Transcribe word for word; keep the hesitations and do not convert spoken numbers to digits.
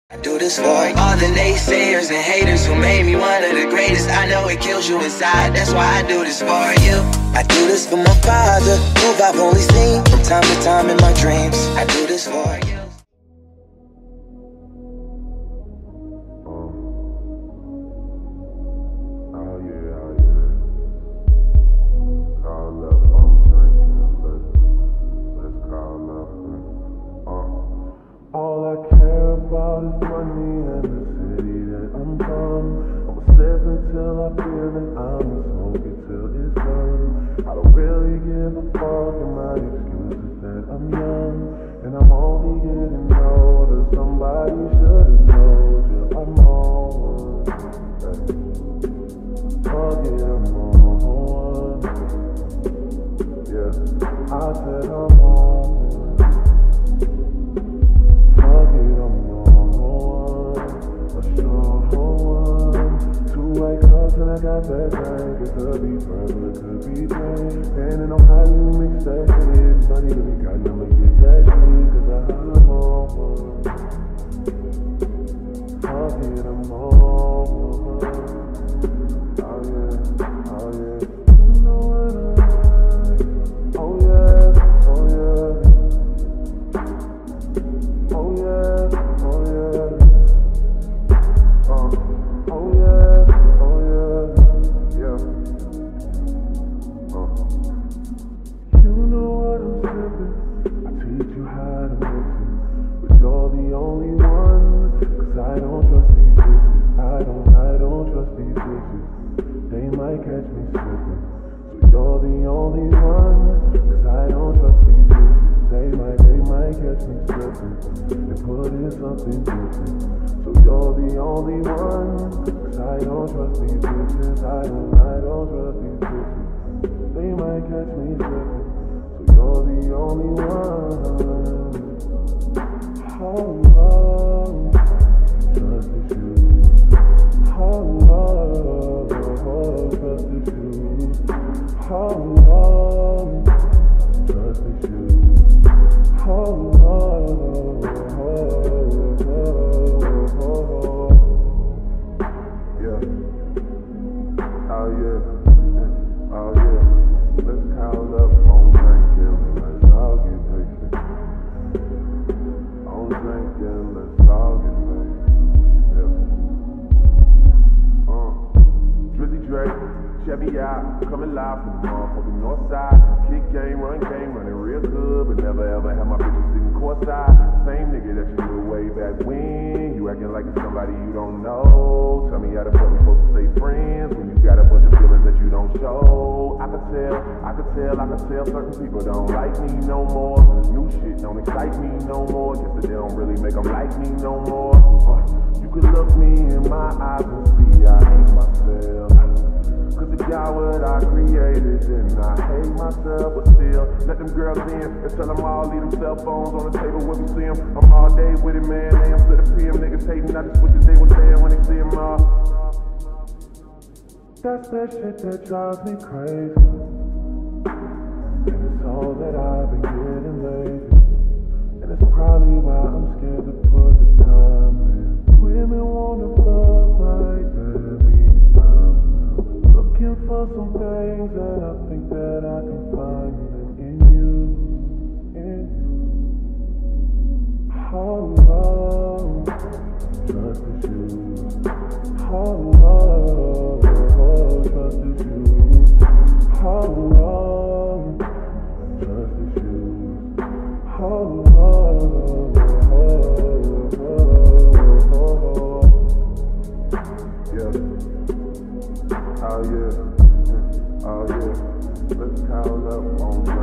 I do this for all the naysayers and haters who made me one of the greatest. I know it kills you inside, that's why I do this for you. I do this for my father, who I've only seen from time to time in my dreams. I do this for you. All I care about is money and the city that I'm from. I'ma sip until I feel it, I'ma smoke it till it's done. I don't really give a fuck, and my excuse is that I'm young, and I'm only getting older. Somebody should've told you I'm on one. Fuck it, I'm on one. Yeah, I said I'm on one. And I got that drink, it could be purple, it could be pink. Depending on how you mix that shit, money to be got, I'ma get that shit, cause I'm on one. Fuck it, I'm on one. Oh yeah, oh yeah. You know what I like. Oh yeah, oh yeah. Oh yeah, oh yeah. Uh, oh yeah. The only one, cause I don't trust these bitches. I don't, I don't trust these bitches. They might catch me slipping. So you're the only one, cause I don't trust these bitches. They might, they might catch me slipping and put in something different. So you're the only one, cause I don't trust these bitches. I don't, I don't trust these bitches. They might catch me slipping. So you're the only one. Oh, oh, trust the shoes. Oh, oh, oh, trust the shoes. Oh, oh, trust the shoes. Oh, oh, oh, oh, oh, yeah. Oh, yeah. Oh, yeah. Let's count up on drinking. Let's all get patient. Drinking, let's all get paid. Yeah. Uh. Drizzy Drake, Chevy out, coming live from the motherfucking north side. Kick game, run game, running real good, but never ever have my bitches sitting courtside. Same nigga that you knew way back when. You acting like it's somebody you don't know. Tell me how the fuck we supposed to stay friends when you got a bunch of feelings that you don't show. I could tell, I could tell, I could tell certain people don't like me no more. New shit don't excite me no more. Guess that they don't really make them like me no more. Uh, you could look me in my eyes and see I hate myself. Cause if y'all what I created, then I hate myself. But still, let them girls in and tell them all leave them cell phones on the table when we see them. I'm all day with it, man. A M to the P M, niggas hating. I just wish that they were saying when they see them all. That's that shit that drives me crazy. And it's all that I've been getting lately. And it's probably why I'm scared to put the time in. Women wanna fuck like that, me. I'm looking for some things and I think that I can find them in you, in you. Oh, oh, trust the shoes. Oh, oh, oh, trust the shoes. Oh, oh, trust the shoes. Oh, oh, oh, oh, oh, yeah. Oh, yeah. Oh, yeah. Let's count up on